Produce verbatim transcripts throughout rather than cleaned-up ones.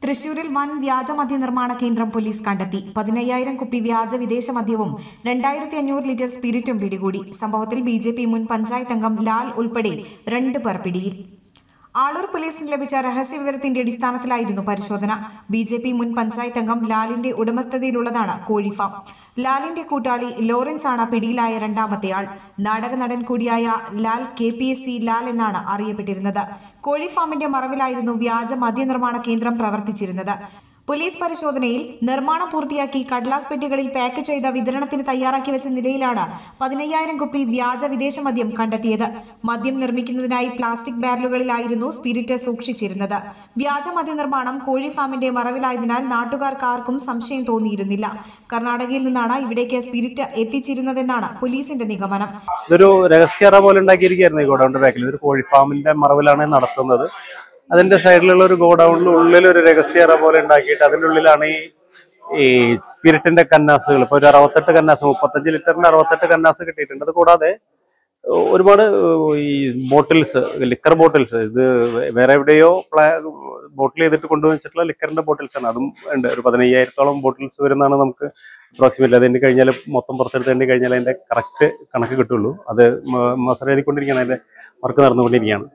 തൃശൂരിൽ വൻ വ്യാജ മദ്യ നിർമ്മാണ കേന്ദ്രം പോലീസ് കണ്ടെത്തി. പതിനയ്യായിരം കുപ്പി വ്യാജ വിദേശ മദ്യവും രണ്ടായിരത്തി അഞ്ഞൂറ് ലിറ്റർ സ്പിരിറ്റും പിടികൂടി. സംഭവത്തിൽ ബി ജെ പി മുൻ പഞ്ചായത്ത് അംഗം ലാൽ ഉൾപ്പെടെ രണ്ട് പേർ പിടിയിൽ. ആളൂർ പോലീസിന് ലഭിച്ച രഹസ്യവിവരത്തിന്റെ അടിസ്ഥാനത്തിലായിരുന്നു പരിശോധന. ബി ജെ പി മുൻ പഞ്ചായത്ത് അംഗം ലാലിന്റെ ഉടമസ്ഥതയിലുള്ളതാണ് കോഴിഫാം. ലാലിന്റെ കൂട്ടാളി ലോറൻസ് ആണ് പിടിയിലായ രണ്ടാമത്തെയാൾ. നാടക നടൻ കൂടിയായ Lal K P S C Lal എന്നാണ് അറിയപ്പെട്ടിരുന്നത്. കോഴിഫാമിന്റെ മറവിലായിരുന്നു വ്യാജ മദ്യനിർമ്മാണ കേന്ദ്രം പ്രവർത്തിച്ചിരുന്നത്. പോലീസ് പരിശോധനയിൽ നിർമ്മാണം പൂർത്തിയാക്കി കടലാസ് പെട്ടികളിൽ പാക്ക് ചെയ്ത വിതരണത്തിന് തയ്യാറാക്കി വെച്ച നിലയിലാണ് പതിനയ്യായിരം കുപ്പി വ്യാജ വിദേശ മദ്യം കണ്ടെത്തിയത്. മദ്യം നിർമ്മിക്കുന്നതിനായി പ്ലാസ്റ്റിക് ബാരലുകളിലായിരുന്നു സ്പിരിറ്റ് സൂക്ഷിച്ചിരുന്നത്. വ്യാജ മദ്യ നിർമ്മാണം കോഴിഫാമിന്റെ മറവിലായതിനാൽ നാട്ടുകാർക്ക് ആർക്കും സംശയം തോന്നിയിരുന്നില്ല. കർണാടകയിൽ നിന്നാണ് ഇവിടേക്ക് സ്പിരിറ്റ് എത്തിച്ചിരുന്നതെന്നാണ് പോലീസിന്റെ നിഗമനം. ഇതൊരു രഹസ്യറ പോലെ ഉണ്ടാക്കിയിരിക്കുകയായിരുന്നു ഈ ഗോഡൌണിന്റെ ബാക്കിൽ. ഒരു കോഴിഫാമിന്റെ മറവിലാണ് നടത്തുന്നത്. അതിന്റെ സൈഡിലുള്ള ഒരു ഗോഡൌണിൽ ഉള്ളിൽ ഒരു രഹസ്യറ പോലെ ഉണ്ടാക്കിയിട്ട് അതിൻ്റെ ഉള്ളിലാണ് ഈ ഈ സ്പിരിറ്റിന്റെ കന്നാസുകൾ. ഇപ്പൊ ഒരു അറുപത്തെട്ട് കന്നാസ്, മുപ്പത്തഞ്ച് ലിറ്ററിന്റെ അറുപത്തെട്ട് കന്നാസ് കിട്ടിയിട്ടുണ്ട്. അത് കൂടാതെ ഒരുപാട് ഈ ബോട്ടിൽസ്, ലിക്കർ ബോട്ടിൽസ്, ഇത് വേറെ എവിടെയോ പ്ലാ ബോട്ടിൽ ചെയ്തിട്ട് കൊണ്ടുവച്ചിട്ടുള്ള ലിക്കറിന്റെ ബോട്ടിൽസ് ആണ്. അതും ഉണ്ട്. ഒരു പതിനയ്യായിരത്തോളം ബോട്ടിൽസ് വരുന്നതാണ് നമുക്ക് അപ്രോക്സിമേറ്റ്ലി. അതിൻ്റെ കഴിഞ്ഞാൽ മൊത്തം പുറത്തെടുത്തേണ്ടി കഴിഞ്ഞാൽ അതിന്റെ കറക്റ്റ് കണക്ക് കിട്ടുള്ളൂ. അത് മസർ എഴുതിക്കൊണ്ടിരിക്കുകയാണ്, അതിന്റെ വർക്ക് നടന്നുകൊണ്ടിരിക്കുകയാണ്.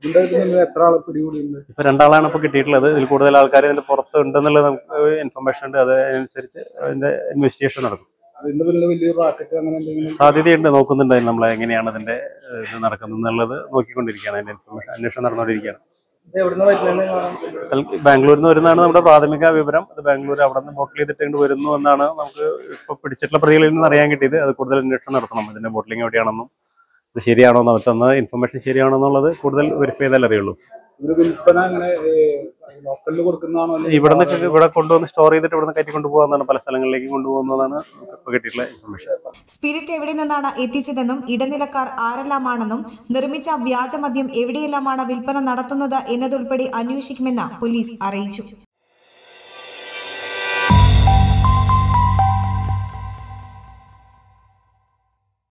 ഇപ്പൊ രണ്ടാളാണ് ഇപ്പൊ കിട്ടിയിട്ടുള്ളത്. ഇതിൽ കൂടുതൽ ആൾക്കാർ ഇതിന്റെ പുറത്ത് ഉണ്ടെന്നുള്ളത് നമുക്ക് ഇൻഫർമേഷൻ ഉണ്ട്. അതനുസരിച്ച് അതിന്റെ ഇൻവെസ്റ്റിഗേഷൻ നടക്കും. സാധ്യതയുണ്ട്, നോക്കുന്നുണ്ട്. നമ്മളെ എങ്ങനെയാണ് അതിന്റെ ഇത് നടക്കുന്നത് എന്നുള്ളത് നോക്കിക്കൊണ്ടിരിക്കുകയാണ്. അതിന്റെ ഇൻഫർമേഷൻ അന്വേഷണം നടന്നുകൊണ്ടിരിക്കുകയാണ്. ബാംഗ്ലൂരിൽ നിന്ന് വരുന്നതാണ് നമ്മുടെ പ്രാഥമിക വിവരം. അത് ബാംഗ്ലൂർ അവിടെ നിന്ന് ബോട്ടിൽ ചെയ്തിട്ട് വരുന്നു എന്നാണ് നമുക്ക് ഇപ്പൊ പിടിച്ചിട്ടുള്ള പ്രതികളിൽ നിന്ന് അറിയാൻ കിട്ടിയത്. അത് കൂടുതൽ അന്വേഷണം നടത്തണം. ഇതിന്റെ ബോട്ടിലിംഗ് എവിടെയാണെന്നും ഇത് ശരിയാണോ, അവർ തന്ന ഇൻഫർമേഷൻ ശരിയാണോ എന്നുള്ളത് കൂടുതൽ വെരിഫൈ ചെയ്താൽ അറിയുള്ളൂ. ഇവിടെ നിന്ന് ഇവിടെ കൊണ്ടുവന്ന് സ്റ്റോർ ചെയ്തിട്ട് ഇവിടെ നിന്ന് കയറ്റി കൊണ്ടുപോകുന്നതാണ്, പല സ്ഥലങ്ങളിലേക്ക് കൊണ്ടുപോകുന്നതാണ് കിട്ടിയിട്ടുള്ള ഇൻഫർമേഷൻ. സ്പിരിറ്റ് എവിടെ നിന്നാണ് എത്തിച്ചതെന്നും ഇടനിലക്കാർ ആരെല്ലാമാണെന്നും നിർമ്മിച്ച വ്യാജമദ്യം എവിടെയെല്ലാമാണ് വിൽപ്പന നടത്തുന്നത് എന്നതുൾപ്പെടെ അന്വേഷിക്കുമെന്ന് പോലീസ് അറിയിച്ചു.